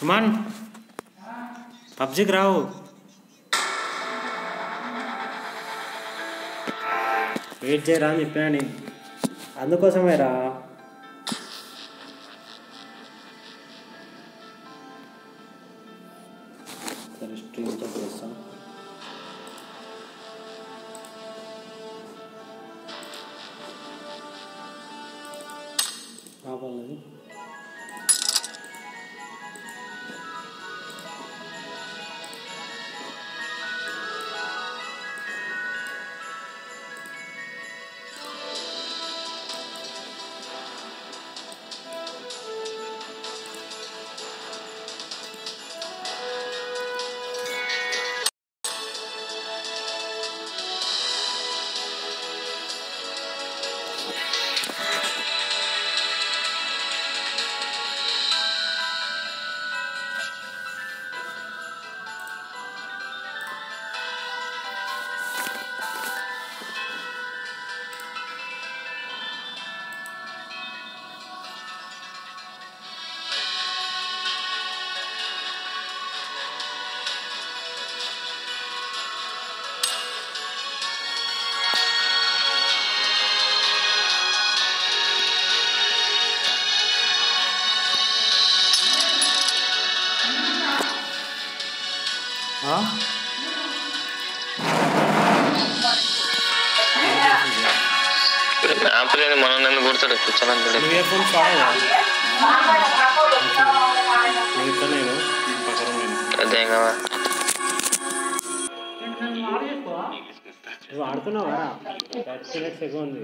సుమన్ పబ్జికి రావు. Wait చేయరా అని చెప్పాను, అందుకోసమే రా. సరే స్ట్రీమ్ చెక్ చేస్తాం. రావాలి మనం నన్ను కొడతాడు ఇయర్ ఫోన్స్ వాడేదా? నేను అదేం కావా నువ్వు ఆడుతున్నావా? 30 minutes ఎక్కువ ఉంది.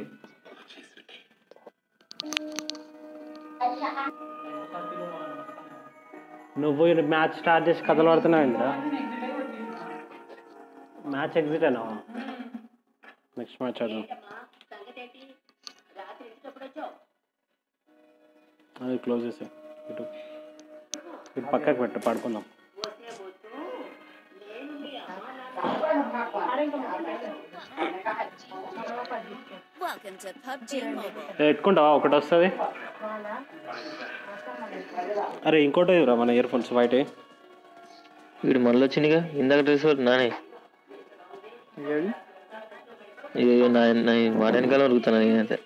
నువ్వు మ్యాచ్ స్టార్ట్ చేసి కథలు పడుతున్నావు ఇంద్రా. మ్యాచ్ ఎగ్జిట్ అయినా నెక్స్ట్ మ్యాచ్ ఆడదాం. అది క్లోజ్ చేసే ఇటు ఇటు పక్కకు పెట్టు, పడుకుందాం. పెట్టుకుంటావా? ఒకటి వస్తుంది. అరే ఇంకోటి రా మన ఇయర్ ఫోన్స్ వైట్. వీడు మళ్ళీ వచ్చిందిగా ఇందాక డ్రెస్ నానే మాట వెనకాల ఉరుకుతాను నేనైతే.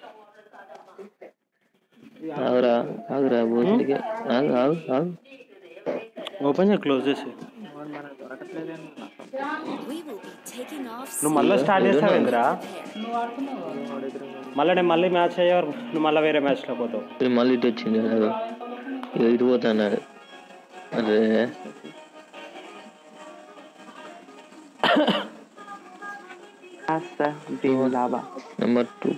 ఆగురా ఆగురా బోసుడికి ఆగు ఆగు ఆగు. ఓపెన్ చేసి క్లోజ్ చేసి నువ్వు మళ్ళీ స్టార్ట్ చేస్తావు ఏందిరా? మళ్ళీ నేను మళ్ళీ మ్యాచ్ అయ్యేవారు నువ్వు మళ్ళీ వేరే మ్యాచ్లో పోతావు. ఇప్పుడు మళ్ళీ ఇటు వచ్చింది ఇటు పోతున్నాడు. అదే నెంబర్ 2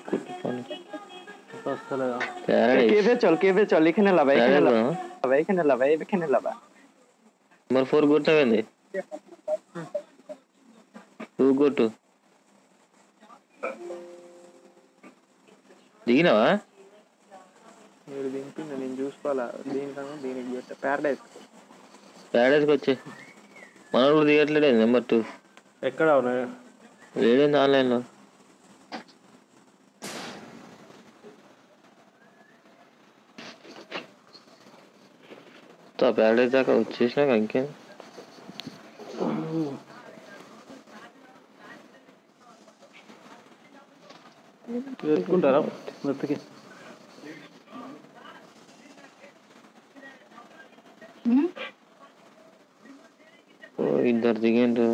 నెంబర్ 4 కొట్టవేంది? 2 కొట్టు. దిగినావా? నేను చూసుకోవాలా దీనికన్నా దీనికి ప్యారడైజ్కి వచ్చి మనోడు కూడా దిగట్లేడే నెంబర్ 2. ఎక్కడ ఉన్నాయి? లేడేంది ఆన్లైన్లో. ప్యారడైజ్ దాకా వచ్చేసినాక ఇంకేం. పెట్టుకుంటారా మెత్తకి? ఇద్దరు దిగండ్రు.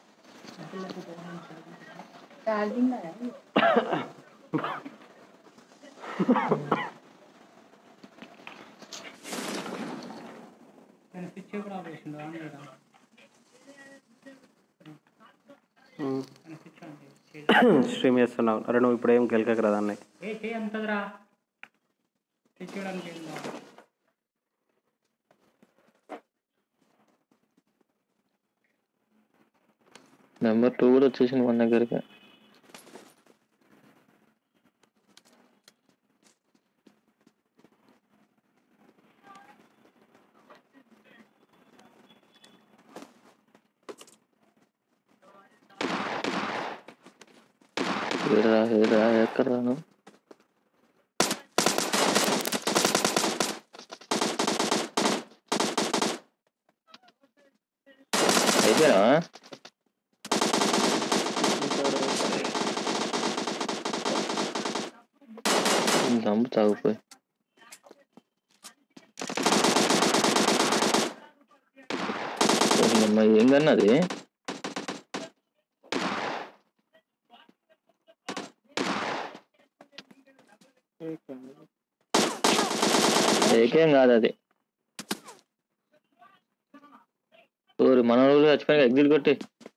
స్ట్రీమ్ చేస్తున్నావు. అరే నువ్వు ఇప్పుడు ఏం గెలకకు రాదా అన్నయ్య? నెంబర్ 2 కూడా వచ్చేసింది మన దగ్గరికి. ఎక్కడ రాను? చంపుతావు పోయి. ఏం కన్నది ఏకేం కాదు అది. మన రోజులు చచ్చిపోయిన ఎగ్జిట్ కొట్టి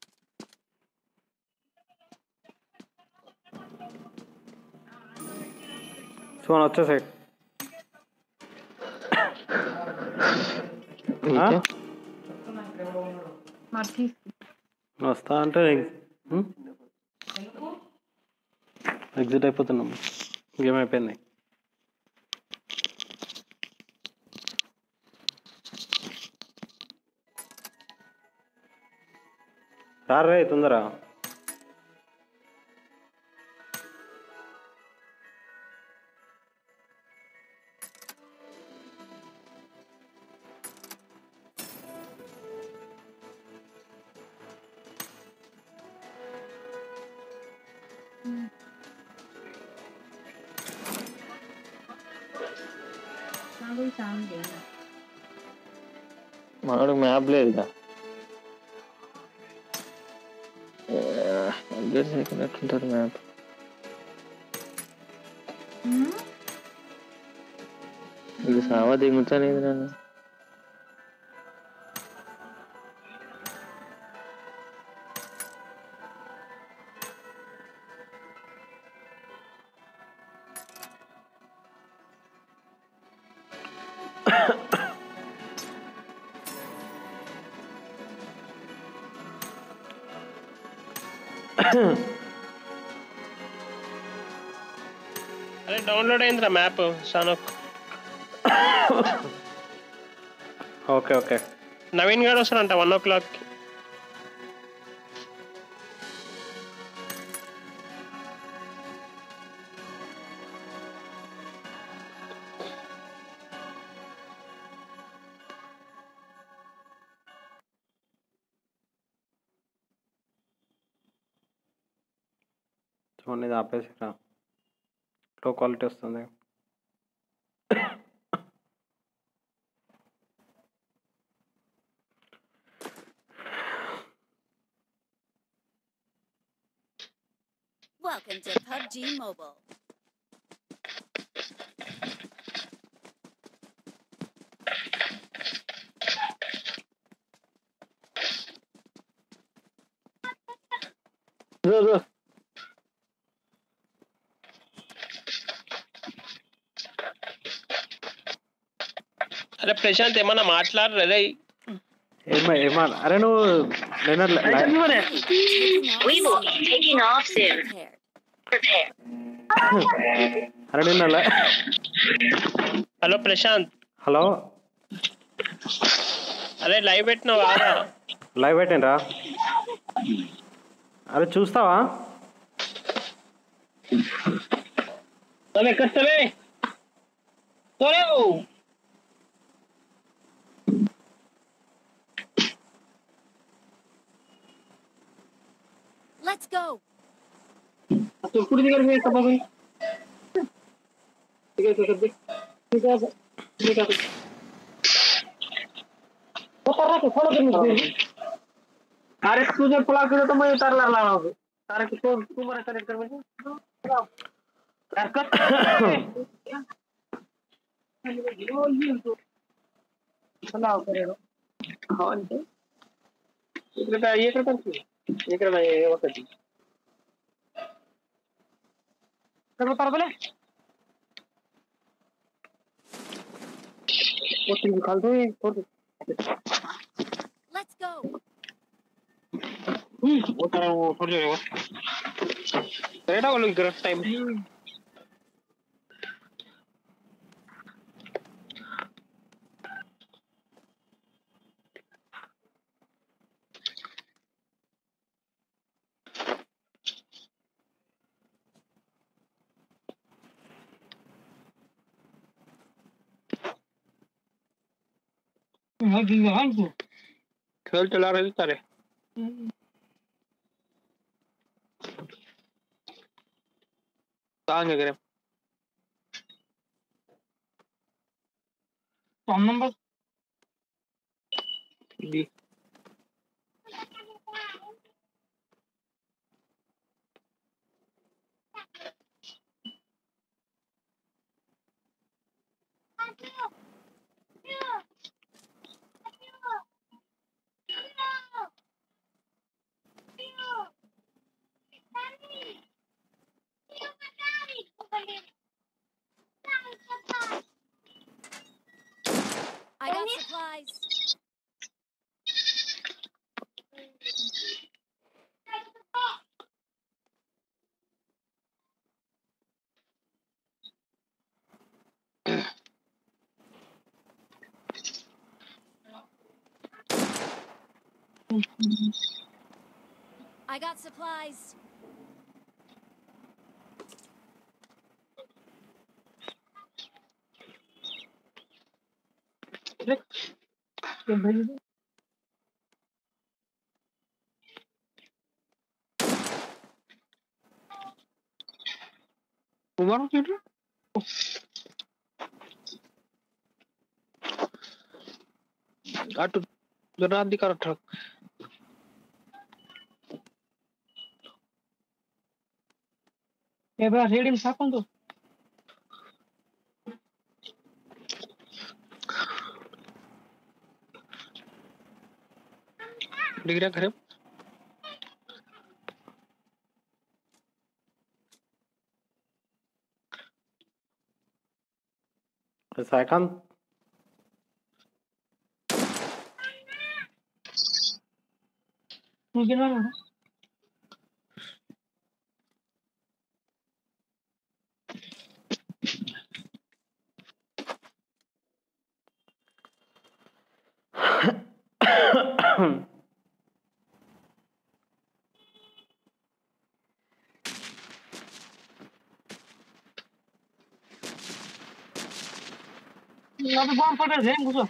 సో వచ్చేసాయి. వస్తా అంటే ఎగ్జిట్ అయిపోతున్నాం. గేమ్ అయిపోయింది. రే తొందర. మనోడికి మ్యాప్ లేదుగా. ఎట్లుంటారు మ్యాప్? ఇది సావా దిగుతానేది నన్ను. అరే డౌన్లోడ్ అయిందిరా map Sanhok. Okay okay. Naveen garu వస్తారంట 1 o'clock. చూడండి ఇది ఆపేసిరా. లో క్వాలిటీ వస్తుంది. Welcome to PUBG Mobile. అరే ప్రశాంత్ ఏమన్నా మాట్లాడరే? అరే నువ్వు అరే నిన్న హలో ప్రశాంత్. హలో. అరే లైవ్ పెట్టినావా? లైవ్ పెట్టినరా? అరే చూస్తావా? ఎక్కడవే? Let's go. अरे तुझे प्लाग किया तो मैं उतार ला रहा हूँ. अरे तू मेरा कनेक्टर में ये करता ये वक्त उतार बोले निकाल दो. Let's go. उतारा वो छोड़ जाएगा. रेडा वो लोग ग्रफ टाइम. खेल चला रहे थे तारे. कहाँ गए? कौन number I got supplies. I got supplies. देख ये भेज दे उमर क्यों అటు జనాది కరెక్ట్ ये बड़ा रेडियम साकन तो డిగ్రీ ఖరే सायकांत मुझे ना यहाँ पे बम पड़े थे घुसो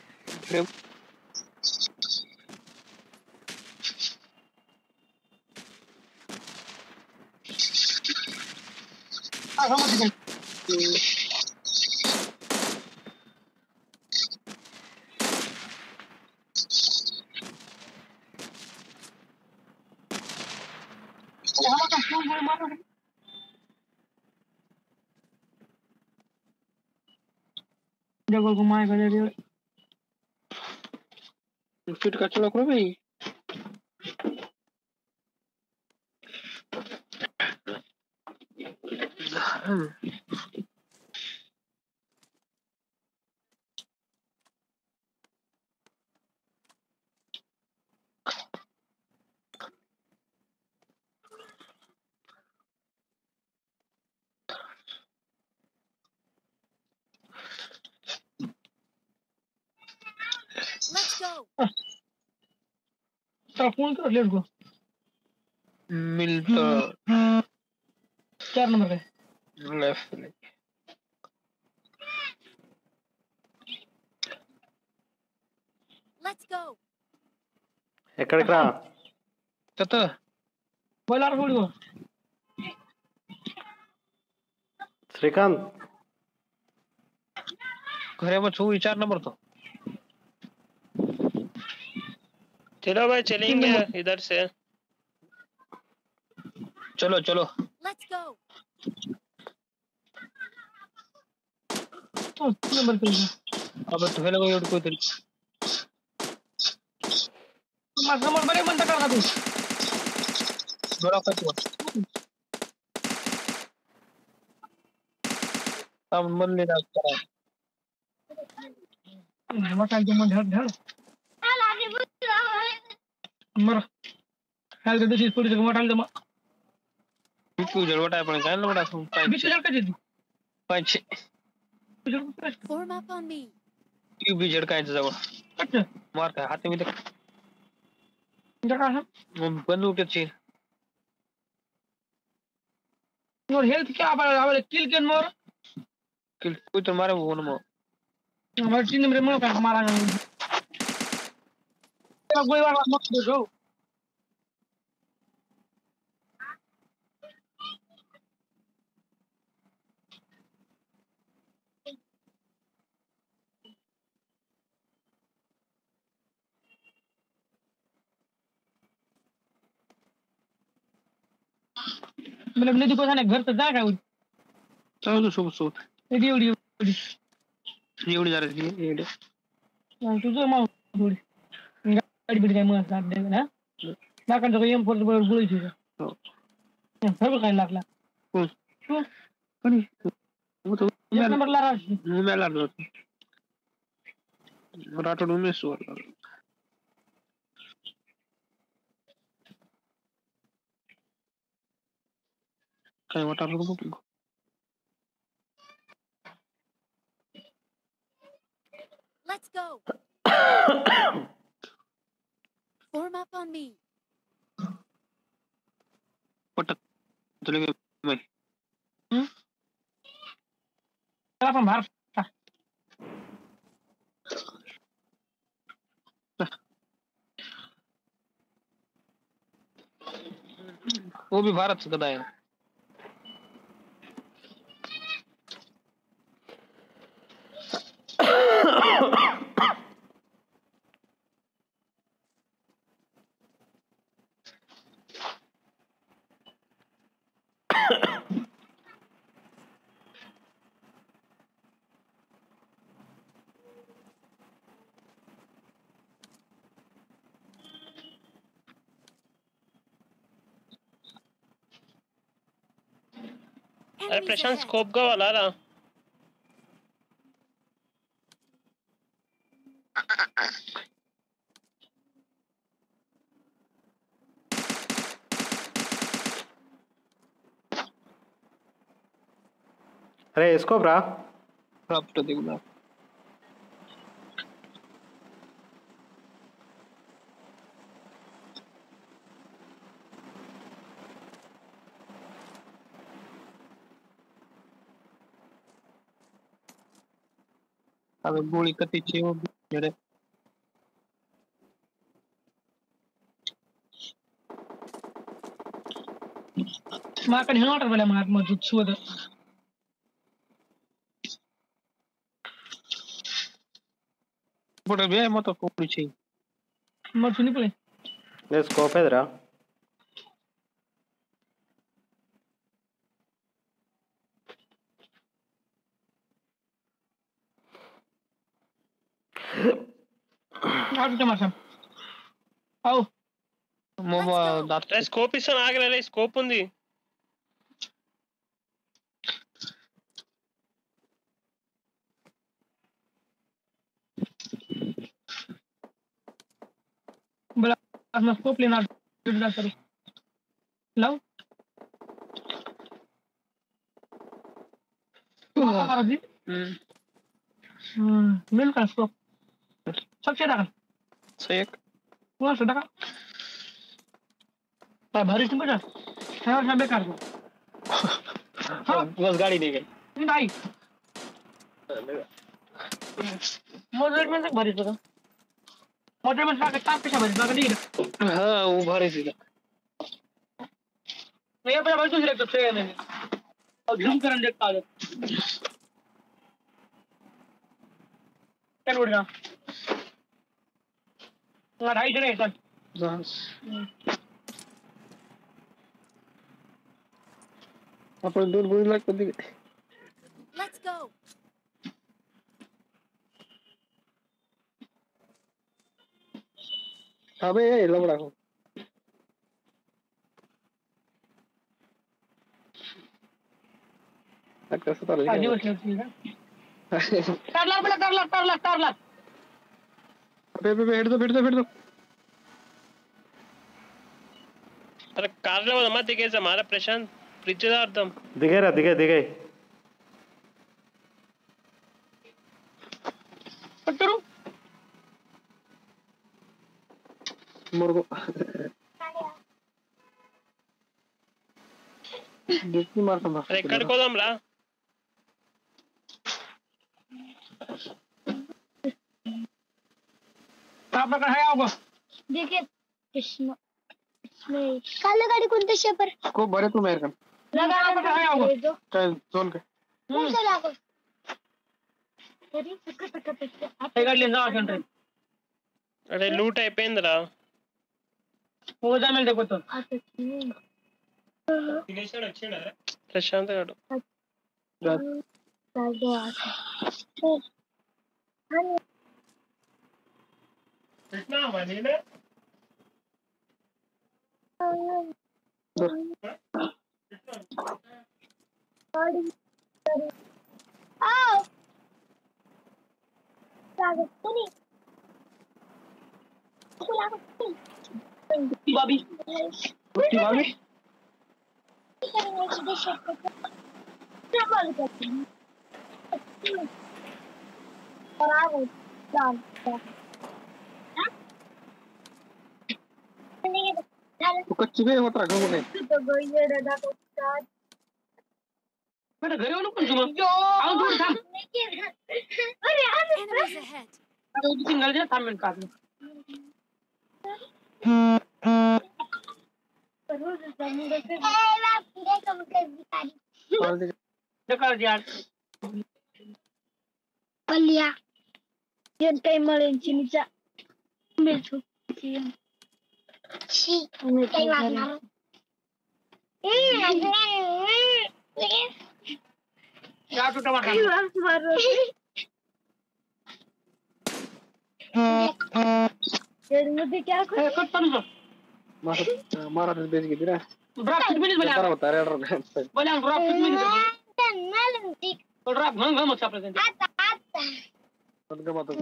आ समझ गए यहाँ का फोन बोल मारो जगह घुमाए गए रे ఫిట్ కచ్చలో కూడా పోయి Let's go. तो फोन कर लेट गो మిల్టో 4 नंबर का లెఫ్ట్ Let's go. ఎక్కడికి రా తత बोला रे बोल गो శ్రీకాంత్ घरे में छू 4 नंबर तो चलो भाई चलेंगे इधर से। चलो चलो Let's go. तो 3 नंबर पे अब तो हेलो कोई कोई तरी नंबर बरे मन तक का तू बड़ा कचवा हम मन ले रहा है मकान के मन ढल ढल मर हाल के दिस पुलिस को मटाल दे बिट्टू जलवटा अपन काय ना बड़ा बीच जल के दे पांच Form up on me. यू भी झड़का है जवळ अच्छा मार काय हाथ में तक जगह है बंदूक के छे और हेल्थ क्या आवे किल के मोर किल कोई तो मारे वो न हमारे 3 नंबर में का हमारा कोई बात मत देखो मतलब नदी को घर तर जा काय चालू सोबत एवढी एवढी एवढी जरा एवढी तुझं माव थोडी गाडी बिडी काय मग साथ दे ना लाकडं काही M4 बरोबर बोलायची हो सर्व काय लागला कोण तू कोणी तो एक नंबरला राहशील उमेला राठोड उमेश वर काय वाटारलं बघ Let's go. Form up on me. पटक तुला काय माहिती त्याला पण भार वो भी भारत से गदा है अरे Enemies प्रशांत ahead. स्कोप का वाला रहा अरे स्कोप रा प्राप्त देखना अब गोली कती चाहिए वो जड़े माकडे हे वाटर मला मार मजूत शोध बड़ा बे मत गोली चाहिए मग सुनी पळे ये स्कोप है रा आउट मार आओ मोबा दाता स्कोप इसन आगले स्कोप ఉంది बला मग स्कोप लेणार करू लाव जी मिल का स्कोप सबसे टाका सेक कोण टाका काय भारी तुम्ही बघा हा बेकार बस गाड़ी नहीं गई नाही मोटर में भारी बघा मोटर में टाका टाक कशा भारी बघा नाही हाँ वो भारी सीधा मैं पे भाई दूसरे तो से नहीं अब झूम करन देखता है क्या उड़ना लड़ाई करे सर बस अपन दूर बुझ लग कदी Let's go. अबे ये लबड़ा को अक्का सता लगे आजी वर्ष होती है टारला बे हेड दो अरे कारला वाला मत दिखे हमारा प्रशांत प्रिचदार दम दिखे रा दिखे पट्टरू मुर्गो देखी मार संभा अरे कट को दम ला आपला काय आहे अगो देखिए इसमें इसमें काला गाड़ी कौन सा शेपर को बरे तू मेरे कन लगा आपला काय आहे अगो दो चल जोन के कौन सा लागो तेरी पक हे गाडले जा सेंटर अरे लूट है पेंद्रा हो जा मिल देखो तो आता ప్రశాంత్ గాడు Bobby. कुठची बाबी तू कच्ची बे होत राखू कुठे बेटा घरी येऊ नको तू आऊन थोडं थांब Enemies ahead. आता तू सिंगल दे थांब मिनिट काढ जकाळ यार पल्लिया येन काही मळेन चिनीचा मिळतो शी काही वागणार या तू टमाटा मध्ये क्या कट पण मारा बेच घेते रे ड्रॉप किती मिनिट करा बोला होता रे बोला ड्रॉप किती मिनिट ड्रॉप घंग घंग मत आपल्या गमत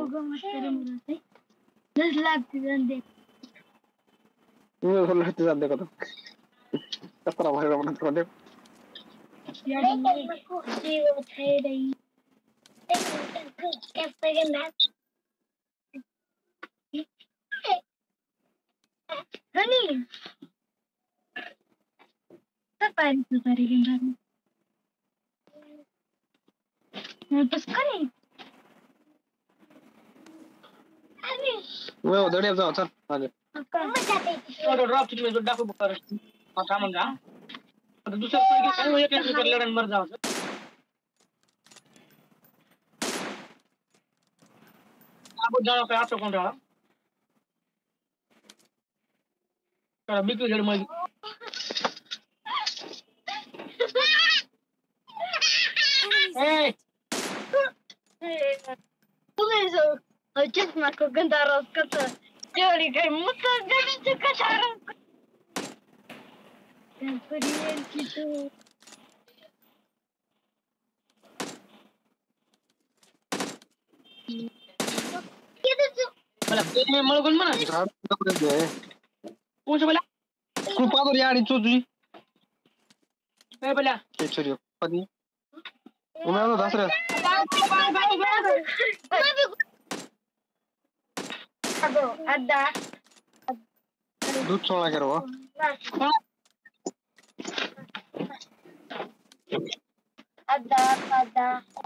लगते जाते का कचरा भाई म्हणत होते Honey, Safari gendang. Terus kali. वो दड़िया जाओ चल आगे तो ड्रॉप किती मिनिट दाखव बघ आता मग जा आता दुसरं कोणी काय एक एक लढण मर जाव आपण जाणं काय असं कोण राहा तर बिकू जड मग Enemies ए तुम्ही जो चष्मा को गंदा रस कसा जेवढी काही मुसळ जमीचं कशा रस त्यांची तू मला ते मळगून म्हणा झाड दे कोण बोला खूप आदर याडी तुझी ए बोला ते छोरी पदी उन्हाळा दसऱ्या अड्डा दूध सोळा करो अड्डा अड्डा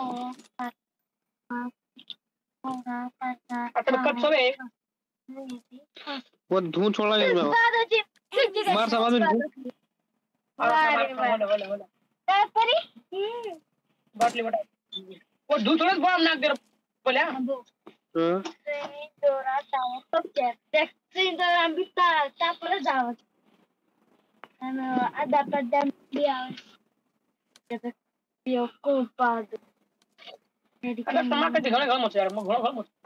आता कप सवे वो धून छोड़ा ले मार सा बाजू बाटली बटा वो दूध थोडंच बॉम्ब नाक दे बोल्या दोरा जावं टॅक्सी जर आम्ही तापलं जावं आणि आधा पड्या खूप आता टमाटाचे घळ घळ मच यार मग घळ घळ मच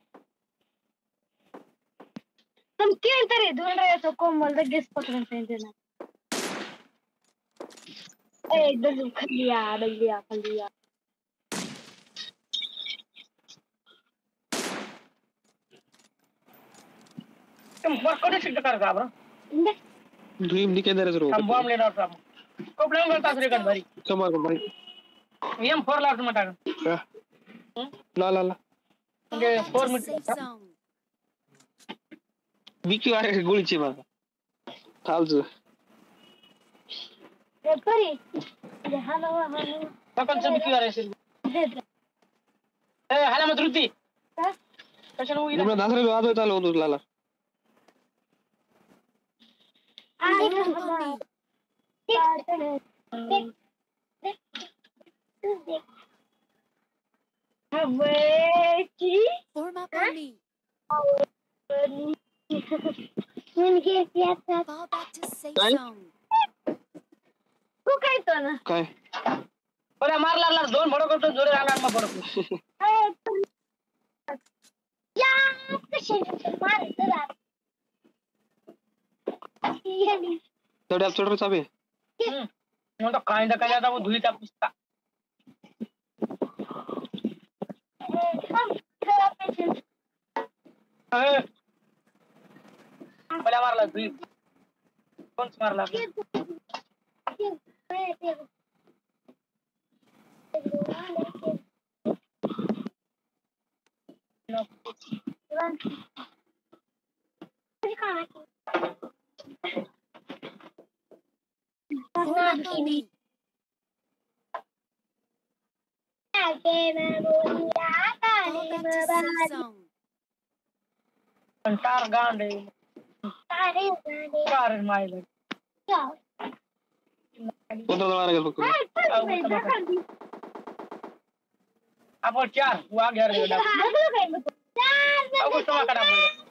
तुम केन तरी दोन राहायचं कोमल लगेच पकडून सांगितलं ना ए दलू खलिया तुम वर्क करू शकता कर का बरं ड्रीम निके दे रे हम बॉम्ब लेणार होता प्रॉब्लेम करता असरे कर भारी कमाल कर भाई M4 लावतो मटा ला ला ला म्हणजे 4 to मीटर safe zone. बिकी आहे गोळीची मागा खालचं ए परी हाना पकड बिकी वाले असेल ए हाला मत रुती कशाला उगी तुम्ही दसऱ्या वाजव चालू होतो लाला Form up on me. Form up on me. Fall back to safe Right? zone. बरं मार लागला दोन भडक करतो जोरे रांगात मग भडक या कशी मार तुला चढ्या चढ रे चाबे म्हणतो काय ना काय आता धुईचा पुस्ता मला मारला धुई कोण मारला Form up on me. Fall back to safe zone. कंटार गांडे कार मायले 15 मारा गेलो फक्त आपण चार वाघ यार अगो तुम्हा कडा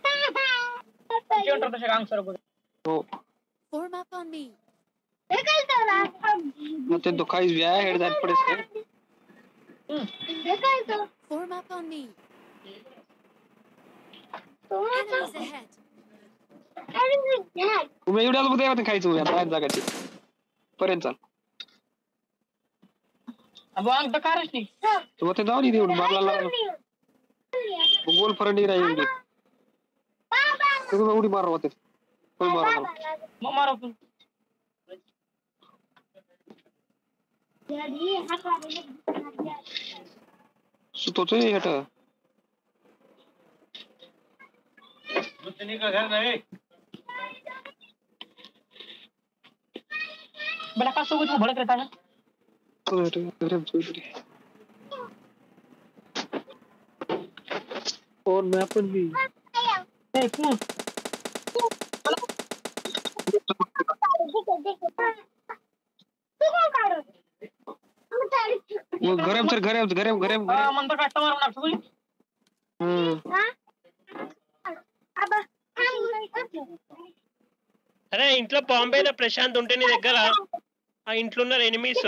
जेंटर तसे काम सर हो Form up on me. मग ते दुखाईस व्या हेड जात पडेस Form up on me. Enemies ahead. तुम्ही एवढ्याला मध्ये येतं खायचं उद्या बाहेर जागाची पर्यंत चाल अब अंग तर कारच नाही तू ते जाऊ नाही एवढं मारला गोल फरंडी राहील तुम्ही उडी मारवा होते कोण मारवा मग मारो तू सुतोच हेट बला का सोबत मग भडक रहता ना और मैं अपन भी ए कौन वो गरम सर गरम मन तो कस्टमर होणार तुम्ही అరే ఇంట్లో బాంబేలో ప్రశాంత్ ఉంటే నీ దగ్గర ఆ ఇంట్లో ఉన్న ఎనిమీస్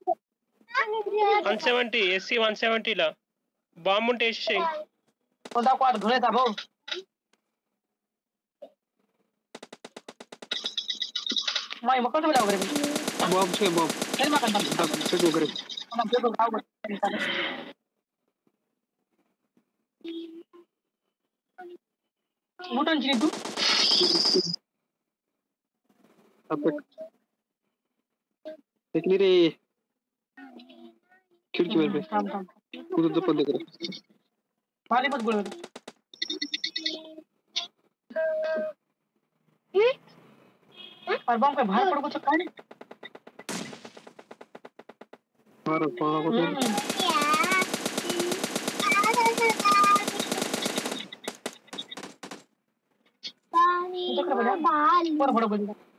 170 SC 170 ला బాంబు ఉంటే వేసేసేయ్ कोणता क्वाड धुळेचा भाऊ माय मग कसं बोलावं रे बॉम्ब से बॉम्ब केल मग कंटा से गरम मग ते गाव मोठं चिनी तू देखली रे खिडकी वर पे थांब थांब कुठं जपत दे करे पाणी पण बोलव अरे बॉम्ब काय बाहेर पडतो काय नाही मारो पाला को वर पडतो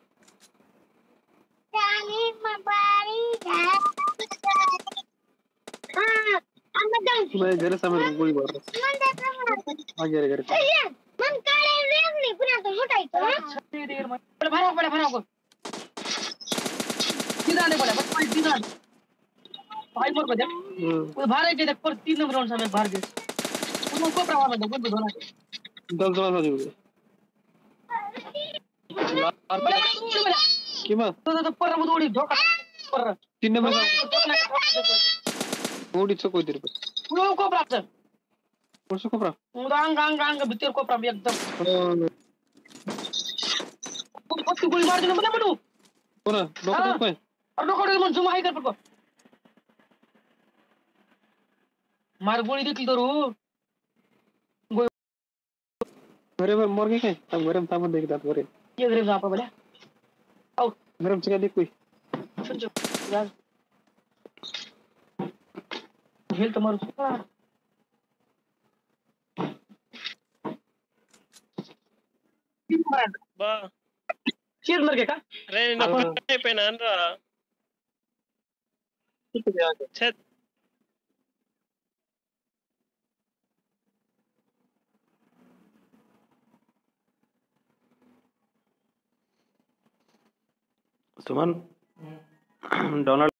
मैं घर सामने गोली मार रहा आगे रे घर मन काळे वेग नाही पुन्हा तो मोठायचं भराव सीधा पड़ा बस पाई सीधा पाई मर बजा वो भारे के पर 3 नंबर राउंड समय भार दे उनको प्रवाह में दो दोनों 10 जणा साजू किमा तो पर मत उडी धोका पर 3 नंबर उडी चकोय तरी पुरो को प्राप्त कसं कोपरा अंग भीतर को प्राप्त एकदम पत्ती गोली मार देना बना मनु कोण डॉक्टर कोण और डोकोडे मन जुमा हाय कर पडको मार गोळी देखील करू घरे मर गए काय हम घरे सामान देख दात घरे ये घरे जा बडा आओ घरे से देख कोई छोट यार हेल तुम्हारो బా चीज मर गए का అరే నేను అయిపోయినా రా ఛే सुमन डोनाल्ड